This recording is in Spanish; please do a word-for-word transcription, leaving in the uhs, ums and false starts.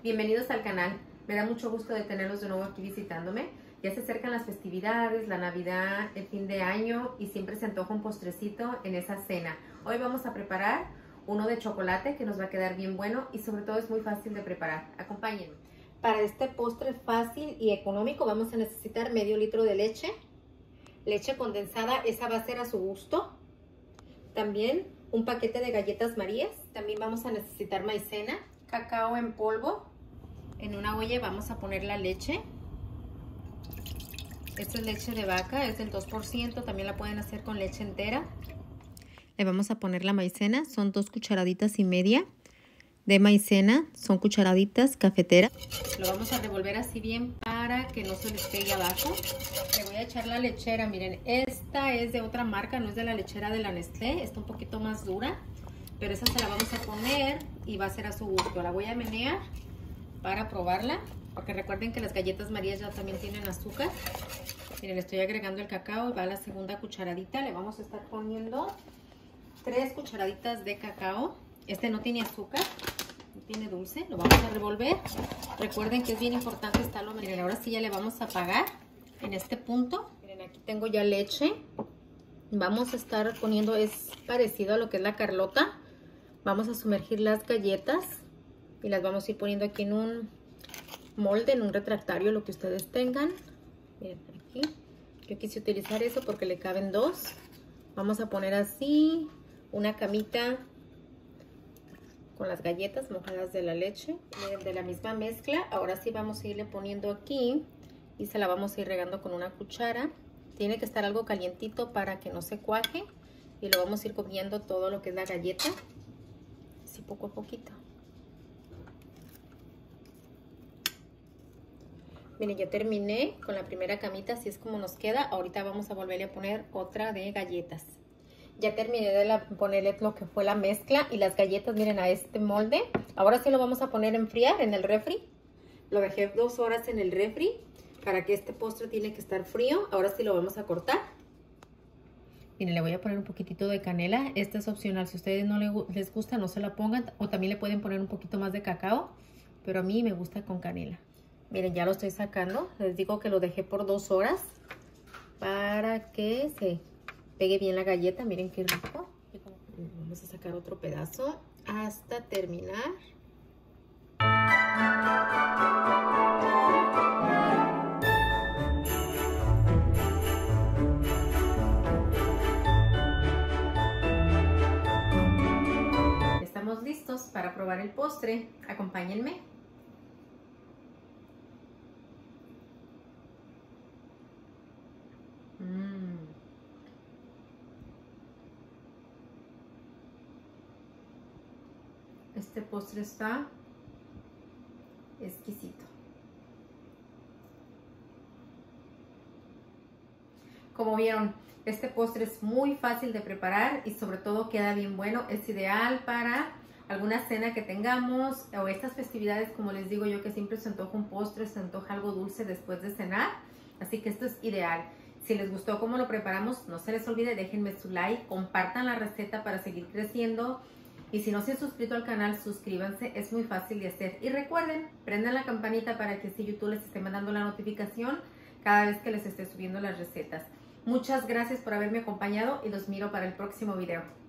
Bienvenidos al canal. Me da mucho gusto de tenerlos de nuevo aquí visitándome. Ya se acercan las festividades, la Navidad, el fin de año y siempre se antoja un postrecito en esa cena. Hoy vamos a preparar uno de chocolate que nos va a quedar bien bueno y sobre todo es muy fácil de preparar. Acompáñenme. Para este postre fácil y económico vamos a necesitar medio litro de leche. Leche condensada, esa va a ser a su gusto. También un paquete de galletas Marías. También vamos a necesitar maicena, cacao en polvo. En una olla vamos a poner la leche. Esta es leche de vaca, es del dos por ciento. También la pueden hacer con leche entera. Le vamos a poner la maicena, son dos cucharaditas y media de maicena, son cucharaditas cafeteras. Lo vamos a revolver así bien para que no se les pegue abajo. Le voy a echar la lechera, miren, esta es de otra marca, no es de la lechera de la Nestlé, está un poquito más dura, pero esa se la vamos a poner y va a ser a su gusto. La voy a menear para probarla, porque recuerden que las galletas Marías ya también tienen azúcar. Miren, le estoy agregando el cacao y va la segunda cucharadita. Le vamos a estar poniendo tres cucharaditas de cacao. Este no tiene azúcar, no tiene dulce. Lo vamos a revolver. Recuerden que es bien importante estarlo. Miren, ahora sí ya le vamos a apagar en este punto. Miren, aquí tengo ya leche. Vamos a estar poniendo, es parecido a lo que es la Carlota. Vamos a sumergir las galletas y las vamos a ir poniendo aquí en un molde, en un retractario, lo que ustedes tengan. Miren, aquí. Yo quise utilizar eso porque le caben dos. Vamos a poner así una camita con las galletas mojadas de la leche. Miren, de la misma mezcla. Ahora sí vamos a irle poniendo aquí y se la vamos a ir regando con una cuchara. Tiene que estar algo calientito para que no se cuaje. Y lo vamos a ir comiendo todo lo que es la galleta. Así poco a poquito. Miren, ya terminé con la primera camita, así es como nos queda. Ahorita vamos a volverle a poner otra de galletas. Ya terminé de la, ponerle lo que fue la mezcla y las galletas, miren, a este molde. Ahora sí lo vamos a poner a enfriar en el refri. Lo dejé dos horas en el refri para que este postre tiene que estar frío. Ahora sí lo vamos a cortar. Miren, le voy a poner un poquitito de canela. Esta es opcional. Si a ustedes no les gusta, no se la pongan. O también le pueden poner un poquito más de cacao. Pero a mí me gusta con canela. Miren, ya lo estoy sacando. Les digo que lo dejé por dos horas para que se pegue bien la galleta. Miren qué rico. Vamos a sacar otro pedazo hasta terminar. Estamos listos para probar el postre. Acompáñenme. Mm. Este postre está exquisito. Como vieron, este postre es muy fácil de preparar y sobre todo queda bien bueno. Es ideal para alguna cena que tengamos o estas festividades, como les digo yo, que siempre se antoja un postre, se antoja algo dulce después de cenar. Así que esto es ideal. Si les gustó cómo lo preparamos, no se les olvide, déjenme su like, compartan la receta para seguir creciendo. Y si no se han suscrito al canal, suscríbanse, es muy fácil de hacer. Y recuerden, prendan la campanita para que así YouTube les esté mandando la notificación cada vez que les esté subiendo las recetas. Muchas gracias por haberme acompañado y los miro para el próximo video.